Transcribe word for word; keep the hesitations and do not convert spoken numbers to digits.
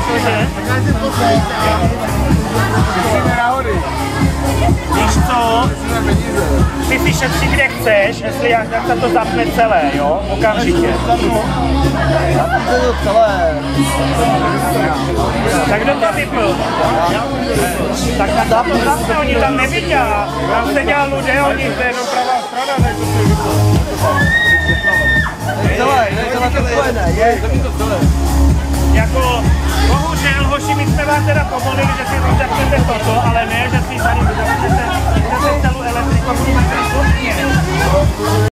Cože? Víš co? Ty si šetří kde chceš, jestli jak, jak se to zapne celé, jo? Okamžitě. Tak kdo to vypl? Tak na to zapne, oni tam neviděla. Tam se dělal lidé, oni to je dopravá strana, tak to si vypl. Celé, celé to spojené, je. Jako, bohužel, hoši, my jsme vám teda povolili, že si rozapnete toto, ale ne, že si tady zapnete celou elektriku.